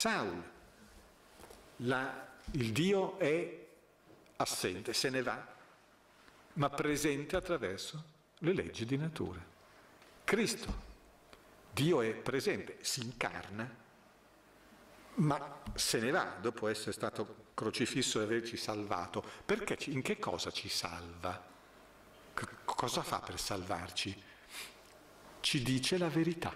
Saul. Il Dio è assente, se ne va, ma presente attraverso le leggi di natura. Cristo, Dio è presente, si incarna, ma se ne va dopo essere stato crocifisso e averci salvato. Perché? In che cosa ci salva? Cosa fa per salvarci? Ci dice la verità.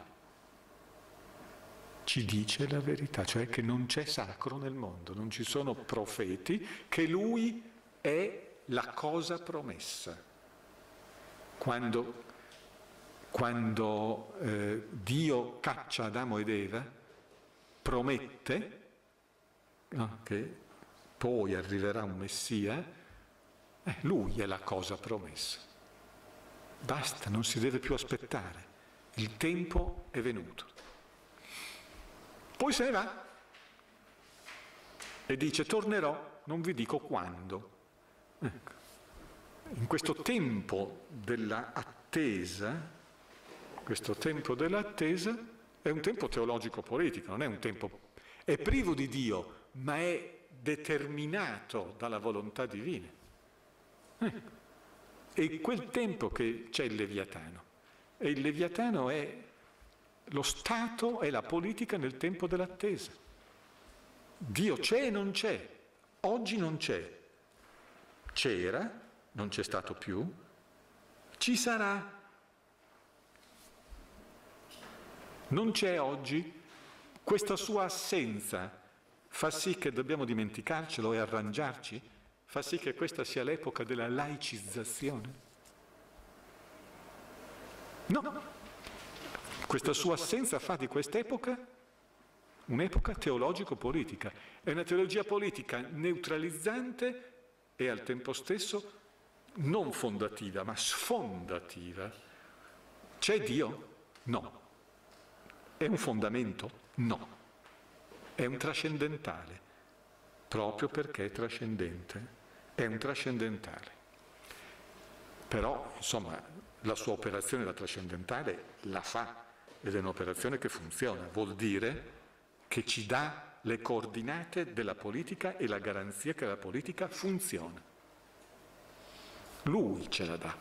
Ci dice la verità, cioè che non c'è sacro nel mondo, non ci sono profeti, che Lui è la cosa promessa. Quando Dio caccia Adamo ed Eva, promette che poi arriverà un Messia, Lui è la cosa promessa. Basta, non si deve più aspettare, il tempo è venuto. Poi se ne va e dice: tornerò, non vi dico quando. Ecco. In questo tempo dell'attesa, è un tempo teologico-politico, non è un tempo... è privo di Dio, ma è determinato dalla volontà divina. E quel tempo che c'è il Leviatano, e il Leviatano è lo Stato e la politica nel tempo dell'attesa. Dio c'è e non c'è, oggi non c'è, c'era, non c'è stato più, ci sarà. Non c'è oggi, questa sua assenza fa sì che dobbiamo dimenticarcelo e arrangiarci, fa sì che questa sia l'epoca della laicizzazione. No, questa sua assenza fa di quest'epoca un'epoca teologico-politica. È una teologia politica neutralizzante e al tempo stesso non fondativa, ma sfondativa. C'è Dio? No. È un fondamento? No. È un trascendentale, proprio perché è trascendente. È un trascendentale. Però, insomma, la sua operazione da trascendentale la fa, ed è un'operazione che funziona. Vuol dire che ci dà le coordinate della politica e la garanzia che la politica funziona. Lui ce la dà.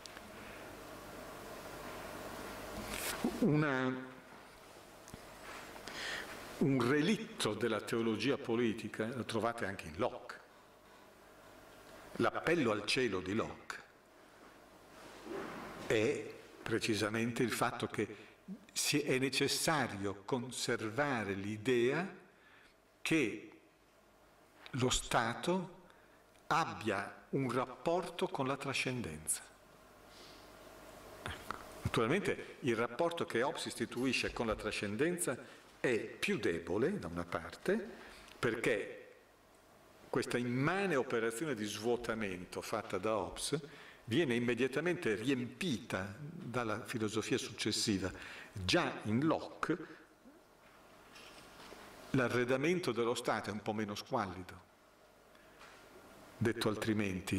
Un relitto della teologia politica lo trovate anche in Locke. L'appello al cielo di Locke è precisamente il fatto che è necessario conservare l'idea che lo Stato abbia un rapporto con la trascendenza. Ecco. Naturalmente il rapporto che Hobbes istituisce con la trascendenza è più debole da una parte, perché questa immane operazione di svuotamento fatta da Hobbes viene immediatamente riempita dalla filosofia successiva. Già in Locke l'arredamento dello Stato è un po' meno squallido. Detto altrimenti,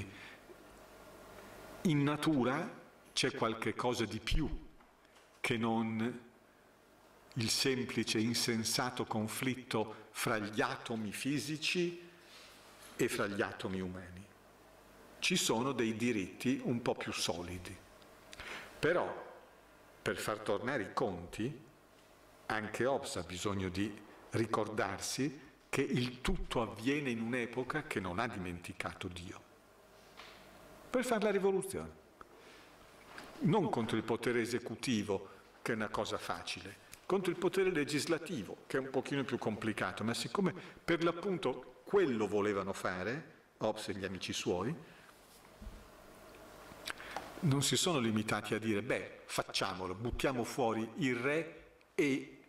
in natura c'è qualche cosa di più che non il semplice insensato conflitto fra gli atomi fisici e fra gli atomi umani. Ci sono dei diritti un po' più solidi. Però, per far tornare i conti, anche Hobbes ha bisogno di ricordarsi che il tutto avviene in un'epoca che non ha dimenticato Dio. Per fare la rivoluzione. Non contro il potere esecutivo, che è una cosa facile, contro il potere legislativo, che è un pochino più complicato, ma siccome per l'appunto quello volevano fare, Hobbes e gli amici suoi, non si sono limitati a dire, beh, facciamolo, buttiamo fuori il re e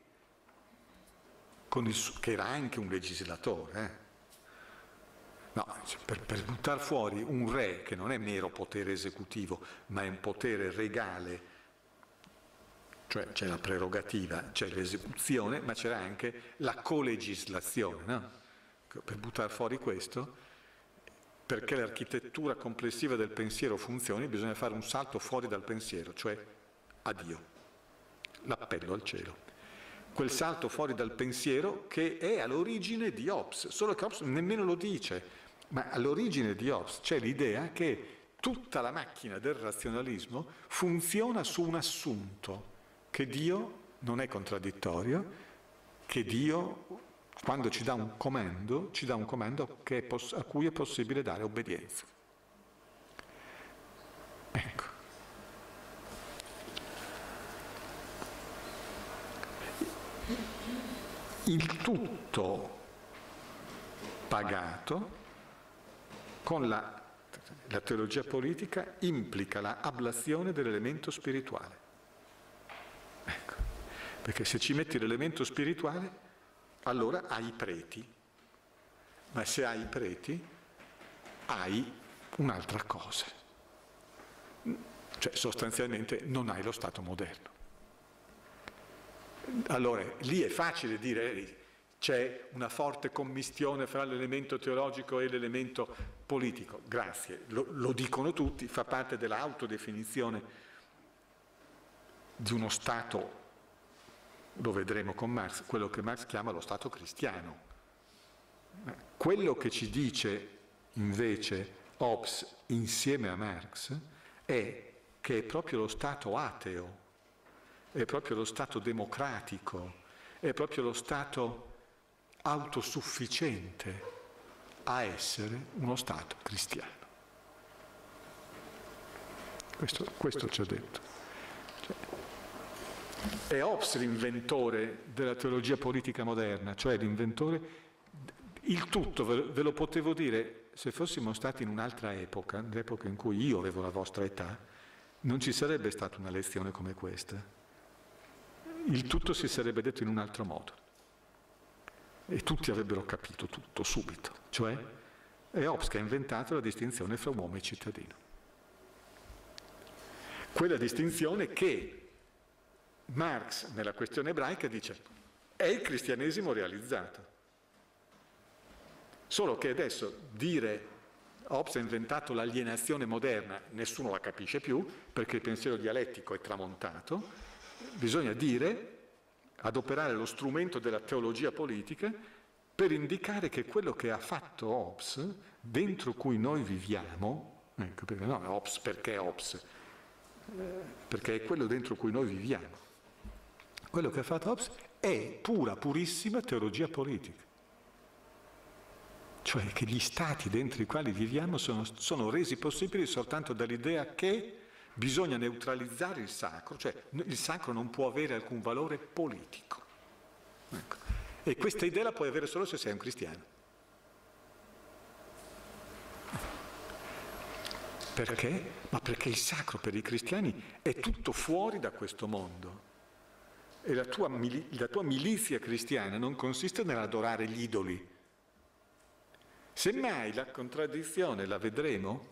che era anche un legislatore. No, per buttare fuori un re che non è mero potere esecutivo, ma è un potere regale, cioè c'è la prerogativa, c'è l'esecuzione, ma c'era anche la colegislazione, no? Per buttare fuori questo, perché l'architettura complessiva del pensiero funzioni, bisogna fare un salto fuori dal pensiero, cioè a Dio, l'appello al cielo. quel salto fuori dal pensiero che è all'origine di Hobbes, solo che Hobbes nemmeno lo dice, ma all'origine di Hobbes c'è l'idea che tutta la macchina del razionalismo funziona su un assunto, che Dio non è contraddittorio, che Dio, quando ci dà un comando a cui è possibile dare obbedienza. Ecco. Il tutto pagato con la teologia politica implica la ablazione dell'elemento spirituale. Ecco. Perché se ci metti l'elemento spirituale, allora hai i preti, ma se hai i preti hai un'altra cosa, cioè sostanzialmente non hai lo Stato moderno. Allora lì è facile dire c'è una forte commistione fra l'elemento teologico e l'elemento politico, grazie, lo dicono tutti, fa parte dell'autodefinizione di uno Stato. Lo vedremo con Marx, quello che Marx chiama lo Stato cristiano. Quello che ci dice invece Hobbes insieme a Marx è che è proprio lo Stato ateo, è proprio lo Stato democratico, è proprio lo Stato autosufficiente a essere uno Stato cristiano. Questo ci ha detto. È Hobbes l'inventore della teologia politica moderna, cioè l'inventore, il tutto, ve lo potevo dire, se fossimo stati in un'altra epoca, l'epoca in cui io avevo la vostra età, non ci sarebbe stata una lezione come questa. Il tutto si sarebbe detto in un altro modo. E tutti avrebbero capito tutto subito, cioè è Hobbes che ha inventato la distinzione fra uomo e cittadino. Quella distinzione che Marx, nella questione ebraica, dice è il cristianesimo realizzato. Solo che adesso dire Hobbes ha inventato l'alienazione moderna, nessuno la capisce più, perché il pensiero dialettico è tramontato, bisogna dire, adoperare lo strumento della teologia politica per indicare che quello che ha fatto Hobbes, dentro cui noi viviamo, ecco, perché no, Hobbes perché Hobbes? Perché è quello dentro cui noi viviamo. Quello che ha fatto Hobbes è purissima teologia politica. Cioè che gli stati dentro i quali viviamo sono resi possibili soltanto dall'idea che bisogna neutralizzare il sacro, cioè il sacro non può avere alcun valore politico. Ecco. E questa idea la puoi avere solo se sei un cristiano. Perché? Ma perché il sacro per i cristiani è tutto fuori da questo mondo. E la tua milizia cristiana non consiste nell'adorare gli idoli. Semmai la contraddizione la vedremo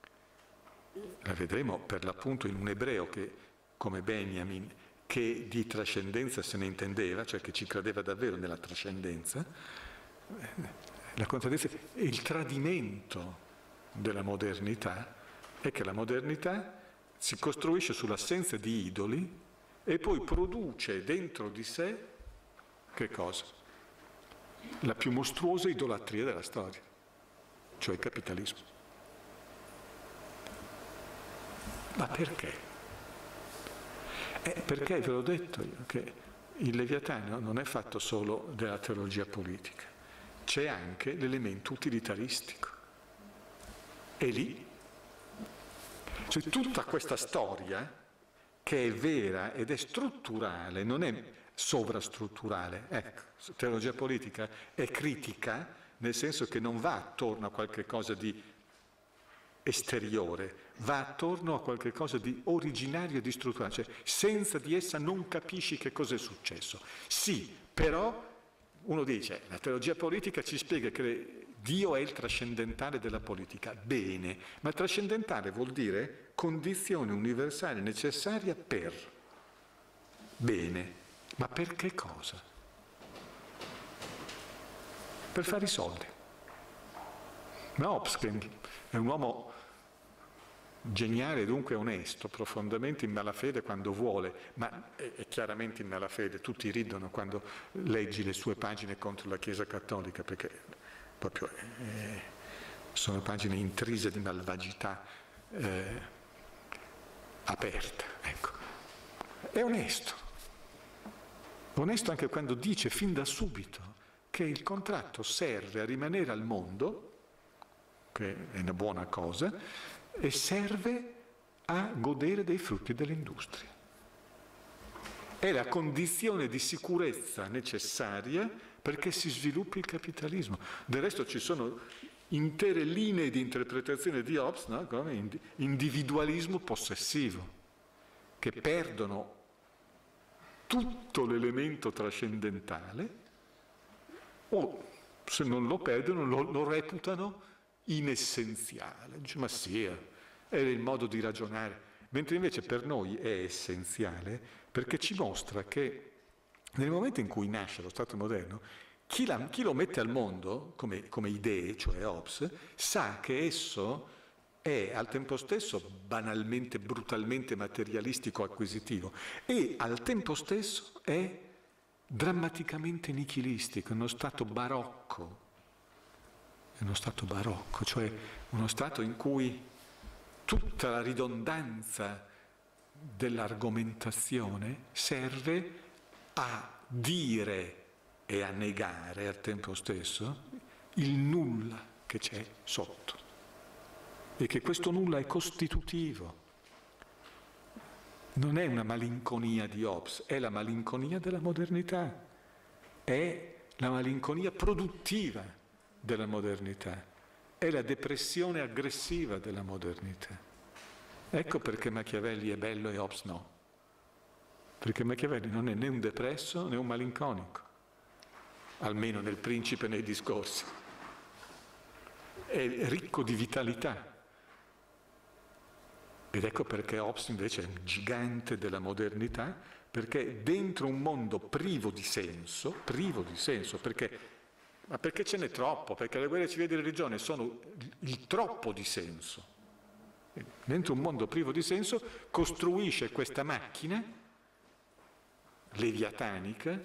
per l'appunto in un ebreo che, come Benjamin, che di trascendenza se ne intendeva, cioè che ci credeva davvero nella trascendenza. La contraddizione e il tradimento della modernità è che la modernità si costruisce sull'assenza di idoli e poi produce dentro di sé che cosa? La più mostruosa idolatria della storia, cioè il capitalismo. Ma perché? Perché ve l'ho detto io, che il Leviatano non è fatto solo della teologia politica, c'è anche l'elemento utilitaristico. E lì, cioè tutta questa storia che è vera ed è strutturale, non è sovrastrutturale. Ecco, teologia politica è critica nel senso che non va attorno a qualche cosa di esteriore, va attorno a qualche cosa di originario e di strutturale, cioè senza di essa non capisci che cosa è successo. Sì, però uno dice, la teologia politica ci spiega che Dio è il trascendentale della politica. Bene, ma trascendentale vuol dire condizione universale necessaria per. Bene, ma per che cosa? Per fare i soldi. Ma Hobbes, che è un uomo Geniale, dunque onesto, profondamente in malafede quando vuole, ma è chiaramente in malafede. Tutti ridono quando leggi le sue pagine contro la Chiesa Cattolica, perché proprio sono pagine intrise di malvagità aperta. Ecco. È onesto. Onesto anche quando dice fin da subito che il contratto serve a rimanere al mondo, che è una buona cosa, e serve a godere dei frutti dell'industria. È la condizione di sicurezza necessaria perché si sviluppi il capitalismo. Del resto ci sono intere linee di interpretazione di Hobbes, no? Come individualismo possessivo, che perdono tutto l'elemento trascendentale o, se non lo perdono, lo reputano inessenziale. Dice, ma sì, è il modo di ragionare, mentre invece per noi è essenziale perché ci mostra che nel momento in cui nasce lo Stato moderno, chi lo mette al mondo come idee, cioè Hobbes, sa che esso è al tempo stesso banalmente, brutalmente materialistico, acquisitivo, e al tempo stesso è drammaticamente nichilistico, è uno stato barocco. È uno stato barocco, cioè uno stato in cui tutta la ridondanza dell'argomentazione serve a dire e a negare al tempo stesso il nulla che c'è sotto e che questo nulla è costitutivo. Non è una malinconia di Hobbes, è la malinconia della modernità, è la malinconia produttiva della modernità, è la depressione aggressiva della modernità. Ecco perché Machiavelli è bello e Hobbes no. Perché Machiavelli non è né un depresso né un malinconico, almeno nel Principe nei discorsi. È ricco di vitalità. Ed ecco perché Hobbes invece è un gigante della modernità, perché dentro un mondo privo di senso, ma perché ce n'è troppo, perché le guerre civili di religione sono il troppo di senso. Dentro un mondo privo di senso costruisce questa macchina leviatanica,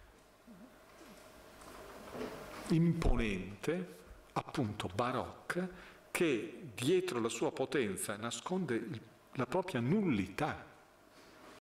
imponente, appunto barocca, che dietro la sua potenza nasconde la propria nullità.